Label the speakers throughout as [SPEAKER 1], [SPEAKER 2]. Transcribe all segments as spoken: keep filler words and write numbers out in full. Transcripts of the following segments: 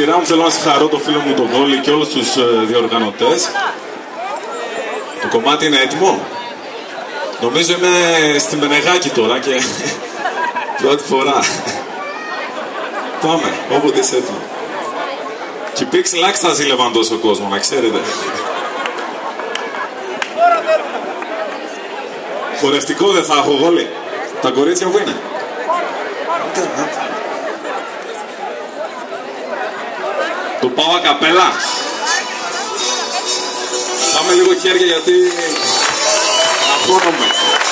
[SPEAKER 1] σειρά μου θέλω να συγχαρώ το φίλο μου τον Βόλη και όλους τους διοργανωτές. Το κομμάτι είναι έτοιμο. Νομίζω είμαι στη Μενεγάκη τώρα και πρώτη φορά. Πάμε, όποτε είσαι έτοιμο. Και υπήρξε ελάχιστα ζήλευαν τόσο κόσμο, να ξέρετε. Χορευτικό δεν θα έχω, Βόλη. Τα κορίτσια που είναι. Το πάω ακαπέλα. Πάμε λίγο χέρια γιατί αγχώνομαι.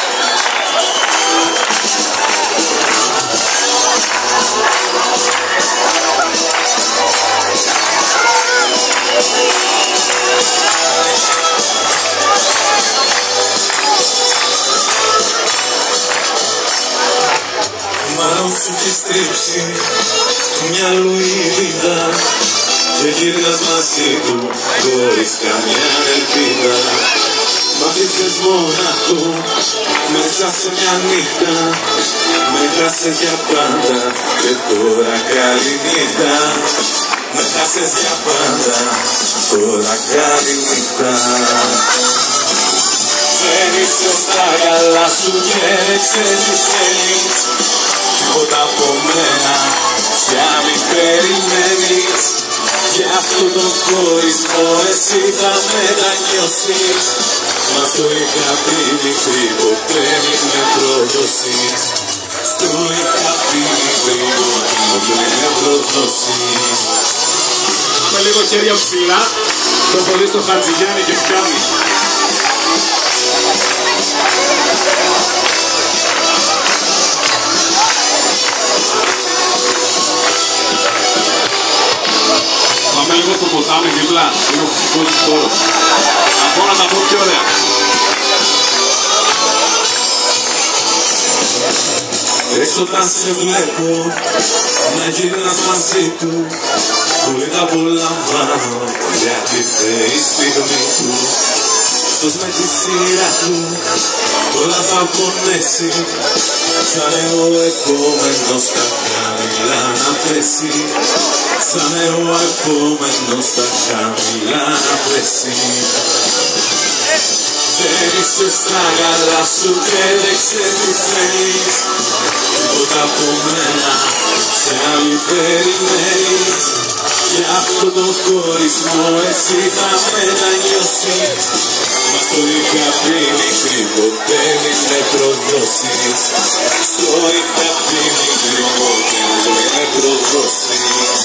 [SPEAKER 2] Μάλλον σου έχει στρίψει του μυαλού η βίδα και γυρνάς μαζί του χωρίς καμιά ελπίδα. Μ' αφήσες μονάχο μέσα σε μια νύχτα, με χάσες για πάντα και τώρα καλή νύχτα. Με χάσες για πάντα, τώρα καλή νύχτα. Δεν είσαι στα καλά σου και δεν ξέρεις τι θέλεις, τίποτα από μένα πια μην περιμένεις. Γι' αυτό τον χωρισμό εσύ θα μετανιώσεις, μα το είχα πει μικρή, ποτέ μην με προδώσεις. Στο είχα πει μικρή, ποτέ μην με προδώσεις.
[SPEAKER 1] Με λίγο χέρια ψηλά, το έχω δει στο Χατζηγιάννη και πιάνει. Πάμε λίγο στο ποτάμι δίπλα, είναι ο φυσικός χώρος. Από να τα πω πιο ωραία.
[SPEAKER 2] Έξω όταν σε βλέπω να γυρνάς μαζί του, πολύ τα απολαμβάνω γιατί θέει η στιγμή του. Αυτός με τη σειρά του όλα θα πονέσει, σαν ο επόμενος στα χαμηλά να πέσει. Σαν ο επόμενος στα χαμηλά να πέσει. Δεν είσαι στα καλά σου και δεν ξέρεις τι θέλεις, τίποτα από μένα πια μην περιμένεις. Γι' αυτό το χωρισμό εσύ θα μετανιώσεις, μα το είχα πει μικρή, ποτέ μην με προδώσεις. Στο είχα πει μικρή, ποτέ μην με προδώσεις.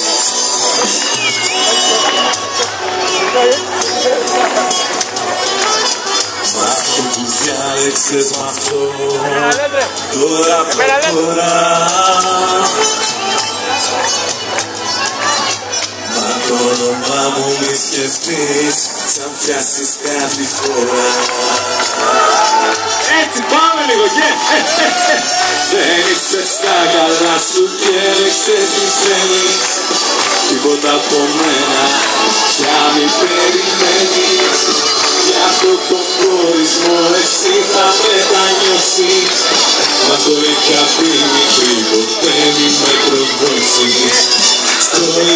[SPEAKER 2] Μ' αυτό που διάλεξες μ' αυτό, τώρα προχωρά. Μα το όνομά μου μη σκεφτείς, σαν πιάσεις κάθε φορά.
[SPEAKER 1] Έτσι πάμε λίγο, yeah.
[SPEAKER 2] Δεν είσαι στα καλά σου και δεν ξέρεις τι θέλεις, τίποτα από μένα πια μην περιμένεις. Γι' αυτό τον χωρισμό εσύ θα μετανιώσεις, μα το είχα πει μικρή, ποτέ μην με προδώσεις. Στο